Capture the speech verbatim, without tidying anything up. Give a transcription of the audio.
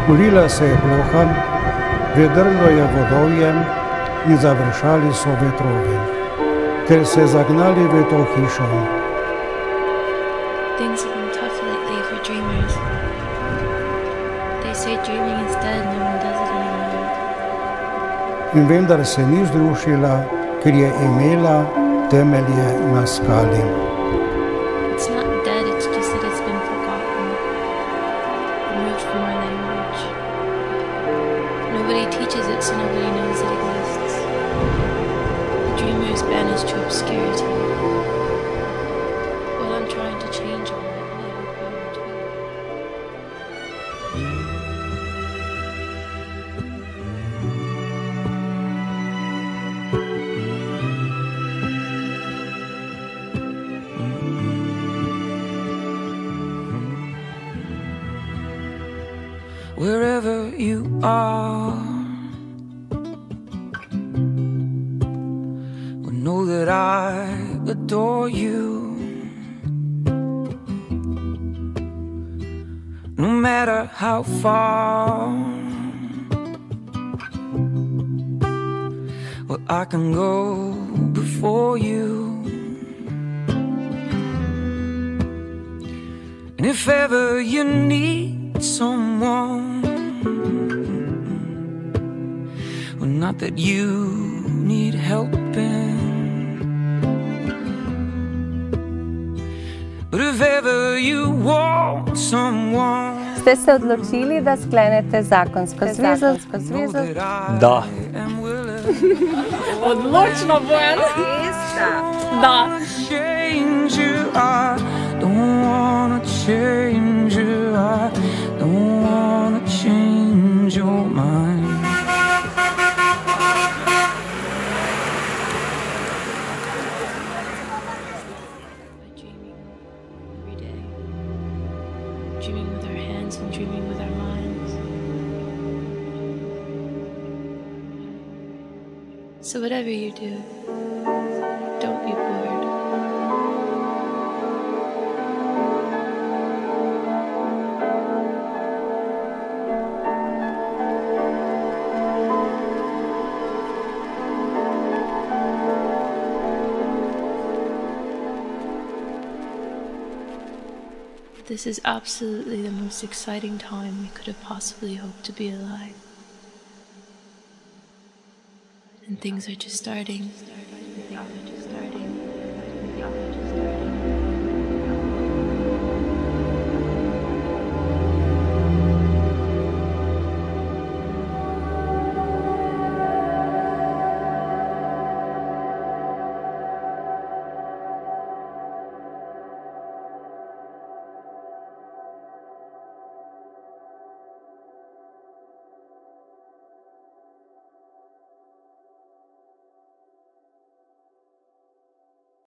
Ulila se je ploha, vedrlo je vodovjem in završali so vetrovi, ter se zagnali v to hišo. Things have been tough lately for dreamers. They say dreaming is dead, no one does it anymore. In vendar se ni zrušila, ker je imela temelje na skali. It's not dead, it's just that it's been forgotten, removed from our language. Nobody teaches it, so nobody knows it exists. The dreamer is banished to obscurity. Well, I'm trying to change all that, and I hope you are too. Wherever you are, well, know that I adore you. No matter how far, well, I can go before you. And if ever you need someone, well, not that you need helping, but if ever you want someone. Ste se odločili, da sklenete zakonsko zvezo? Da. Odločno, Bojan. Da. Don't wanna change you, I don't wanna change your mind. Dreaming every day, dreaming with our hands and dreaming with our minds. So whatever you do, don't be bored. This is absolutely the most exciting time we could have possibly hoped to be alive. And things are just starting.